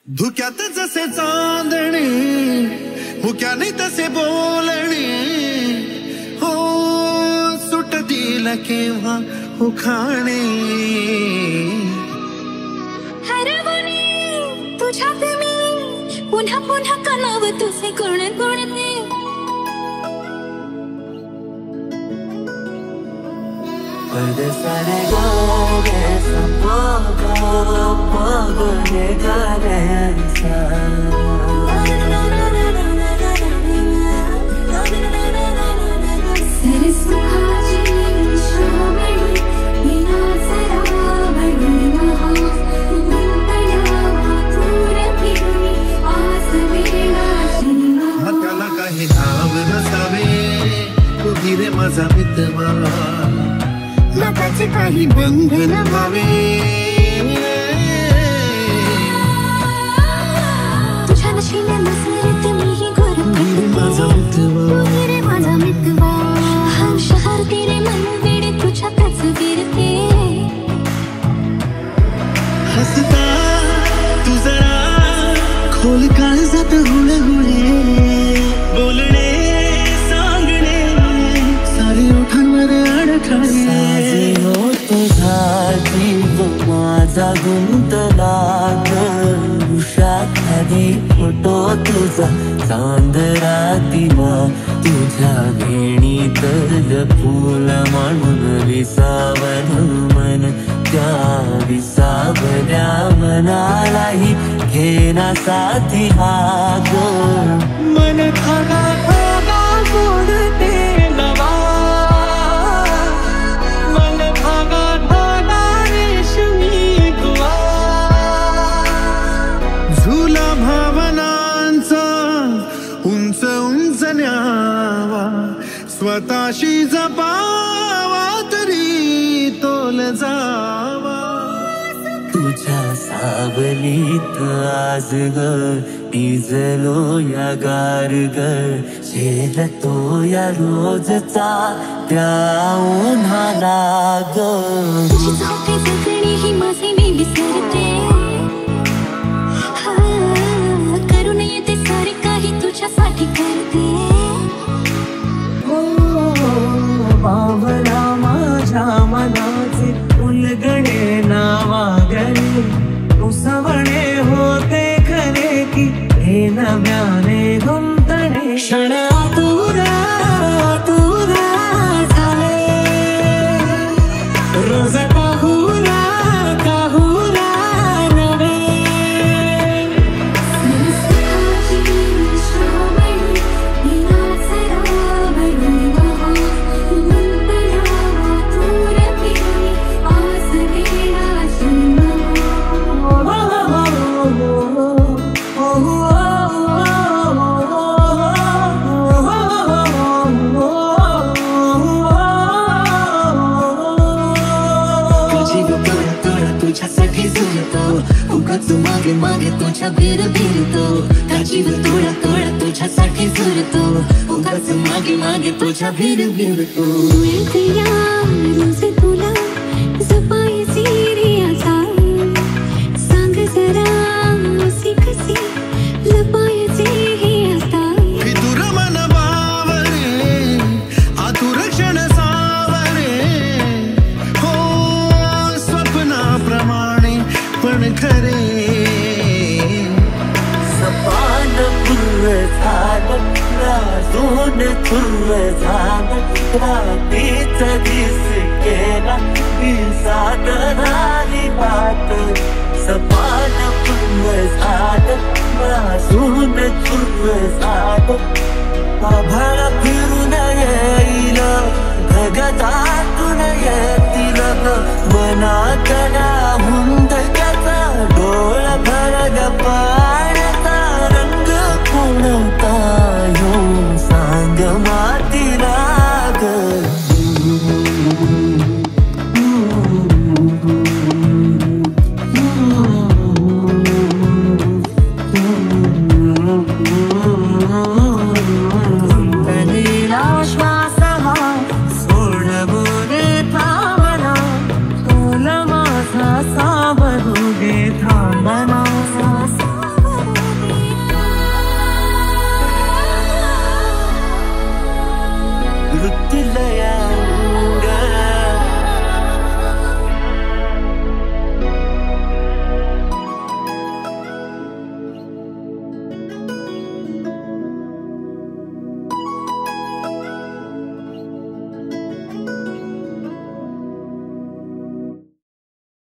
धुक्यात जसे चांदणे हुक्याने तसे बोलणे हो सुटतील केव्हा उखाणे हरवणे तुझ्यात मी पुन्हा पुन्हा कलाव तुझे गुण गुणते सारे गोरे पगने त्याला काही नाव नसावे तो धीरे माझा मित्र नाताचे काही बंधन व्हावे तुझ्या नशिले नसरत मीही गोर माझा मित्र माझा मित्र हम शहर तेरे मन वेडे तुझ्या तस्वीरते हसता तू जरा खोल काळजात हुळहुळे बोलणे सांगणे सारे ओठांवर अडखळे तुझा जीव माझा गुंतला उषात आधी फोटो तुझा चांदरा दिवा तुझ्या वेणीतल फूल म्हणून विसावन मन त्या विसावल्या मनालाही घेना साथी हा गो मन खाना खाना गोडते नवा मन भागा भागा रेशमी गुवा झुला भावनांचा उंच उंच न्यावा स्वतःशी जपावा तरी तोल जावा तुझ्या सावलीत आज ग इजलो या गार ग झेलतो या रोजचा त्या उन्हाला ग तुझी झोपे जगणे ही माझे मी विसरते करून येते सारे काही तुझ्यासाठी करते बावला माझ्या मनाचे उलगडे नावागणे उसवणे होते खरे की हे नव्याने गुंतणे क्षण तुरा तुरा झाले रोज काहुला काहुला नवे तुझ्यासाठी झुलतो उगाच मागे मागे तुझ्या भीर भिरतो का जीव तोडा तोडा तुझ्यासाठी झुलतो उगाच मागे मागे तुझ्या भीर भिरतो रोज तुला जपायची रे आता सांग जरा कशी लपायची हे आता विदुर मन बावरे आतुर क्षण सावरे हो स्वप्नाप्रमाणे पण खरे सपान पूर्व झालं राजून पूर्व झालं रात्रीच दिस केला दिवसात झाली बात सपान पूर्व झालं राजून पूर्व झालं आभाळ फिरून येईल ढगता